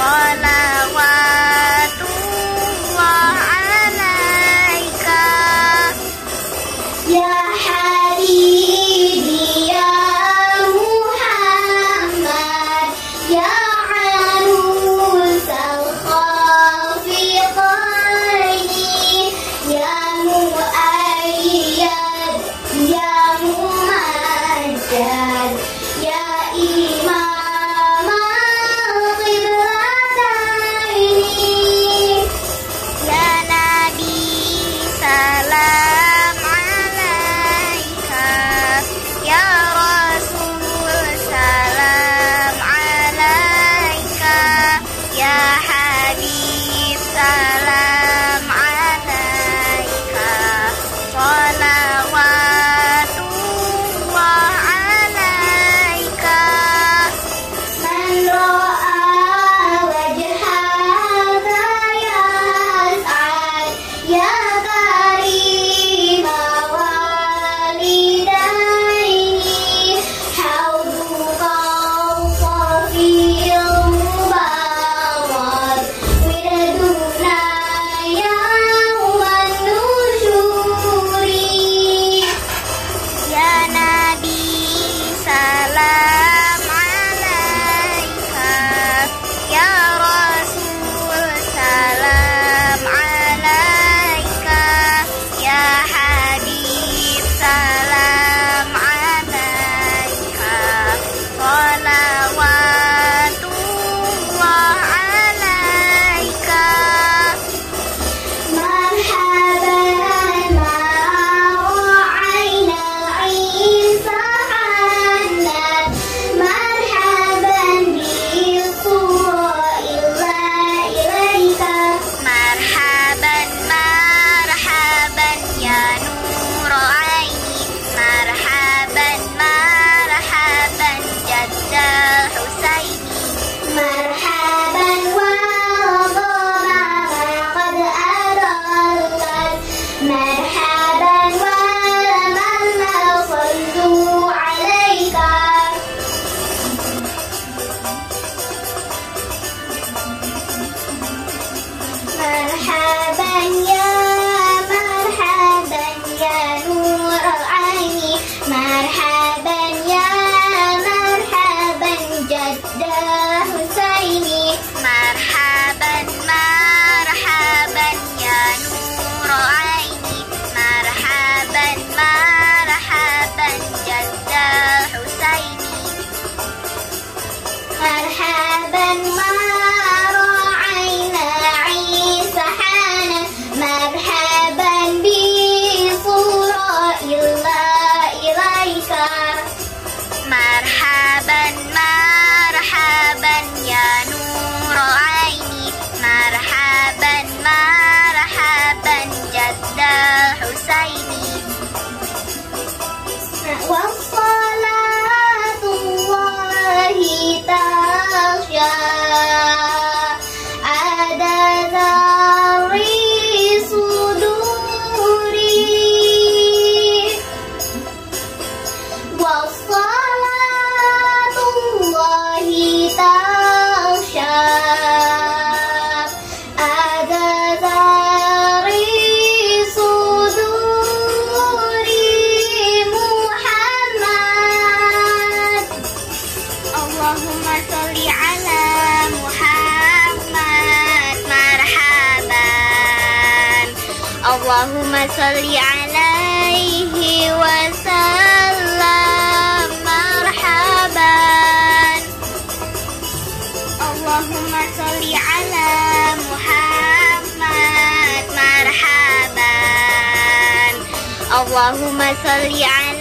Sholawatullah alaika ya habibi ya Muhammad ya arusal khafiqaini ya mu'ayyad ya mumajjad ya imam al-qiblataini ya nabi salam alaika ya rasul salam alaika ya habib salam alaika sholawatullah alaika man ra'a wajhaka yas'ad ya karima walidaini hauduka safiyil mubarak wirduna yauman nusyuri ya nabi salam alaika ya rasul salam alaika ya habib salam alaika sholawatullah alaika marhaban ma'aina Isa hanat marhaban bi suraillahi ilaika marhaban marhaban ya nur aini marhaban marhaban jadda husaini marhaban wa qad adallat marhaban wa man sallu alaika marhaban ya nur aini marhaban ya marhaban jadda husaini marhaban marhaban ya nur aini marhaban marhaban jadda husaini marhaban mara'aina Isa hanat marhaban bi suraillahi ilaika marhaban marhaban ya nur aini marhaban marhaban jadda husaini wassalatullahi tasya adadari suduri wassalatullahi tasya adadari suduri Muhammad Allahumma sholli ala Muhammad marhaban Allahumma sholli alaihi wa sallam marhaban Allahumma sholli ala Muhammad marhaban Allahumma sholli ala